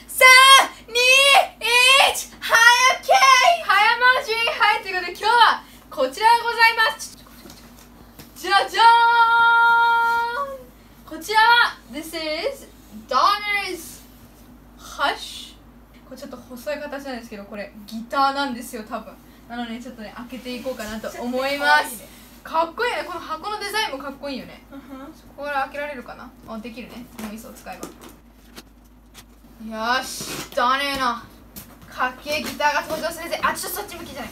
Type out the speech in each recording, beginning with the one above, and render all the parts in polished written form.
1、早けい早マジはい、ということで今日はこちらでございます。じゃじゃーん、こちらは This is Donner's Hush。 これちょっと細い形なんですけど、これギターなんですよ多分。なのでちょっとね開けていこうかなと思います。かっこいいね。この箱のデザインもかっこいいよね。ここから開けられるかな。あ、できるね。脳みそを使えば。よし、だねえな。かっけえギターが登場するぜ。あ、ちょっとそっち向きじゃない。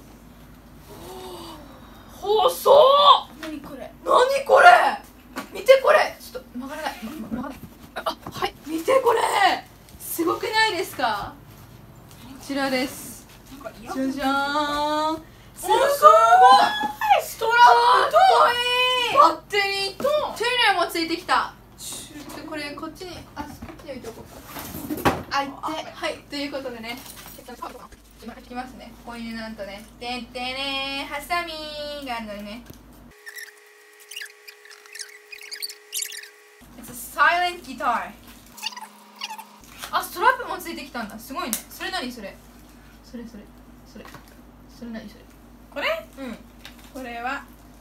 細っ。 何これ。 何これ。見てこれ。ちょっと曲がらない。曲がらない。あ、はい。見てこれ。すごくないですか。こちらです。じゃじゃーん。すごい。ストラップとバッテリーとチューナーもついてきた。これこっちに、あ、こっちに置いておこうか。あ、いって、はい、ということでね、いきますね。ここになんとね、てんてねー、ハサミがあるのにね。It's a silent guitar。あ、ストラップもついてきたんだ。すごいね。それ何それ。それ何それ。 これ？ うん。 これは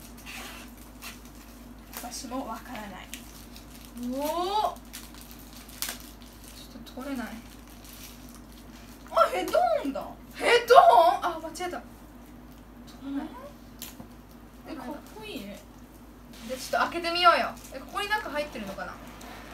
私もわからない。 おお。ちょっと取れない。 あ、ヘッドホンだ。 ヘッドホン？あ、間違えた。取れない。 かっこいいね。 で、ちょっと開けてみようよ。ここになんか入ってるのかな。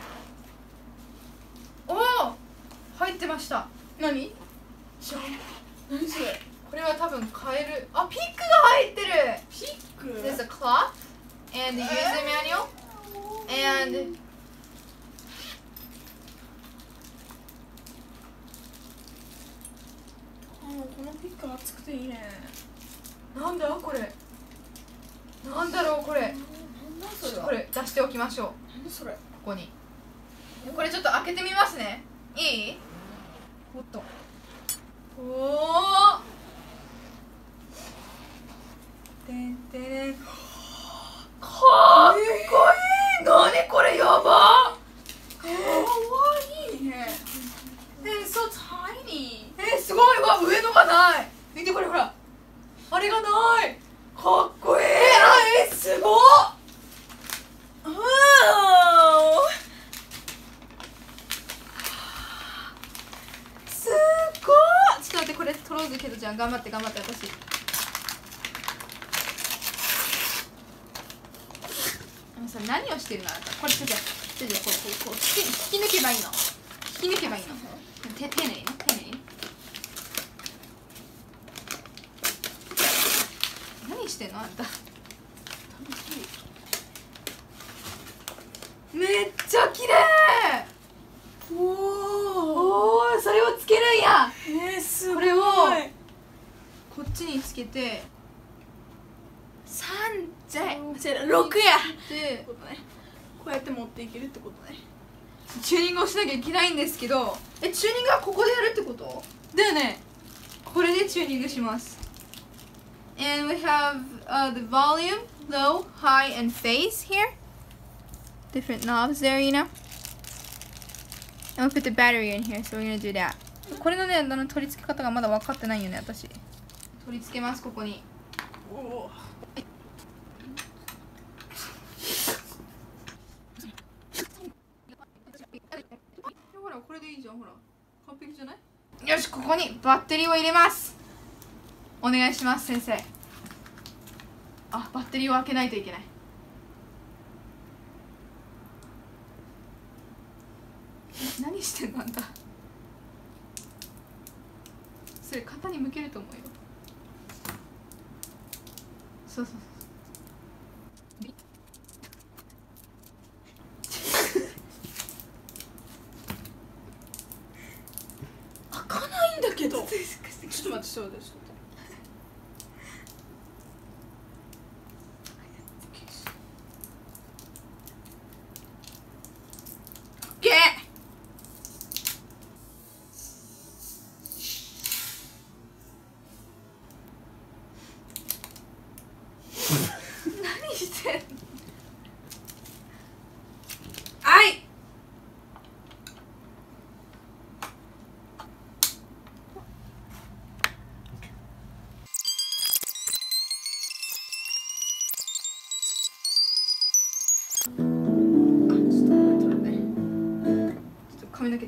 おお、入ってました。 何それ。 これは多分カエル。あ、ピックが入ってる。 ピック。 There's a cloth and the user manual and このピック熱くていいね。 なんだこれ。なんだろうこれ。 なんだそれ。 これ出しておきましょう。 なんだそれ。 ここに。これちょっと開けてみますね。いい？ おっと。 おお。てんてれん。かっこいい。なにこれ、やば。 かわいいね。It's so tiny。 すごいわ。上のがない。見てこれ、ほら。あれがない。かっこいい。すごっ。すごっ。ちょっと待って、これ取ろうぜけど、じゃん頑張って私。あのさ、何をしてるのあなた。これちょっとこう引き抜けばいいの。丁寧にね。何してんのあんた。めっちゃ綺麗。おお、それをつけるんや。 すごい。 これをこっちにつけて 6や。 でこうやって持っていけるってことね。 チューニングをしなきゃいけないんですけど、チューニングはここでやるってことだよね。これでチューニングします。 And we have the volume, low, high, and phase here. Different knobs there, you know. And we'll put the battery in here, so we're gonna do that. これのね、取り付け方がまだ分かってないよね、私。取り付けます、ここに。 おお。 ほら、これでいいじゃん、ほら。完璧じゃない？よし、ここにバッテリーを入れます。お願いします、先生。あ、バッテリーを開けないといけない。何してんのあんた。それ肩に向けると思うよ。そう。 開かないんだけど。ちょっと待って、そうです。 何してんの。 はい。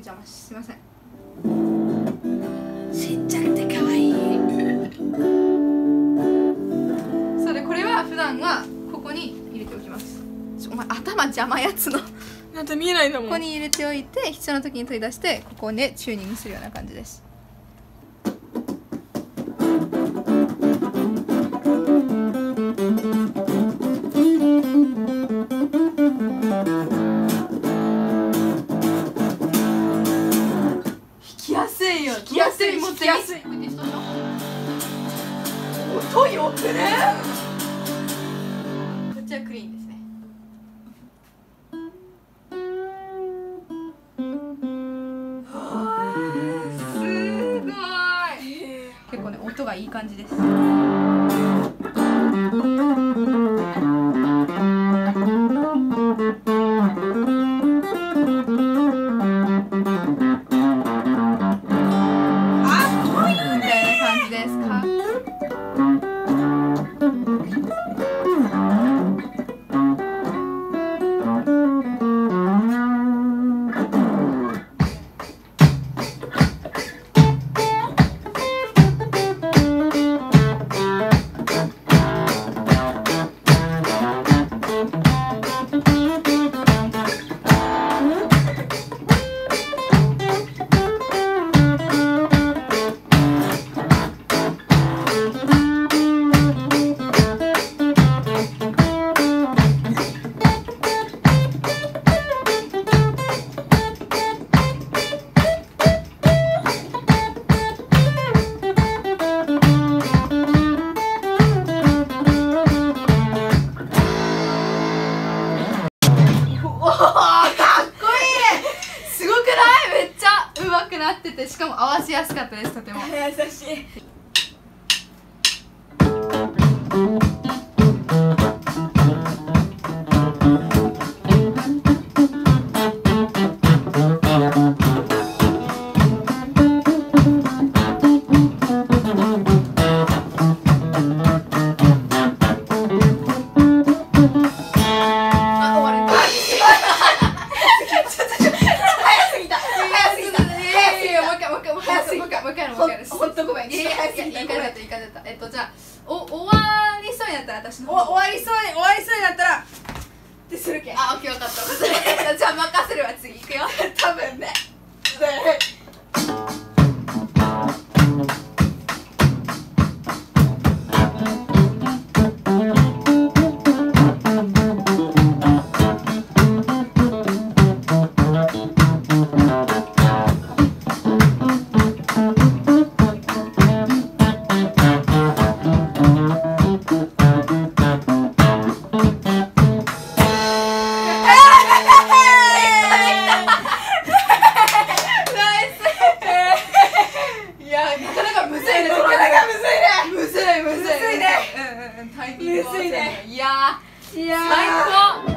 邪魔しすいません。 ちっちゃくて可愛い。 それこれは普段はここに入れておきます。お前頭邪魔やつのなんて見えないんだもん。 ここに入れておいて必要な時に取り出してここでチューニングするような感じです。弾きやすいよ。 弾きやすい持って弾きやすい。 こうやってしとしょ。音よくね。こっちはクリーンですね。すごい。結構ね音がいい感じです。なってて、しかも合わせやすかったです。とても優しい。 じゃあ終わりそうになったら私の終わりそうになったらってするけん。 あ、オッケー、分かったじゃあ任せるわ。次行くよ。 多分ね。 いや最高。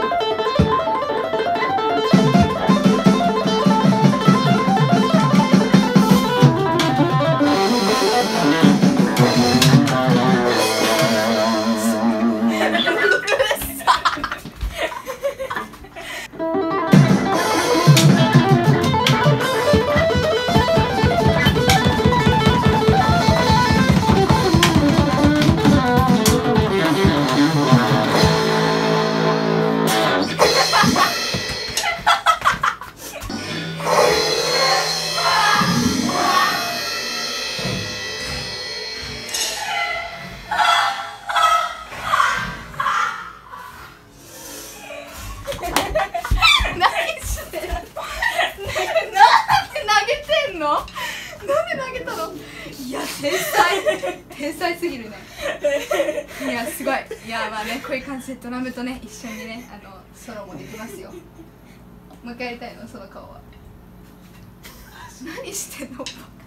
天才すぎるね。いやすごい。いやまあね、こういう感じでドラムとね一緒にねソロもできますよ。もう一回やりたいの、その顔は。何してんの。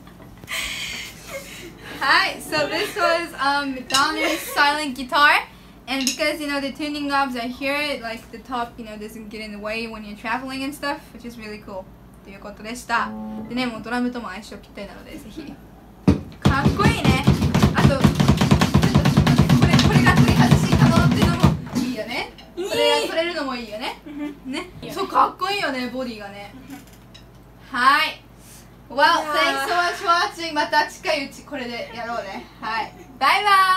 はい、so this was Donner's silent guitar, and because you know the tuning knobs are here, like the top, you know, doesn't get in the way when you're traveling and stuff, which is really cool. ということでした。でね、もうドラムとも相性ぴったりなので、ぜひ。かっこいいね。あと、これが取り外し可能っていうのもいいよね。これが取れるのもいいよね。ね、そうかっこいいよね、ボディがね。 はい。Well, いやー thanks so much for watching. また近いうちこれでやろうね。はい。バイバイ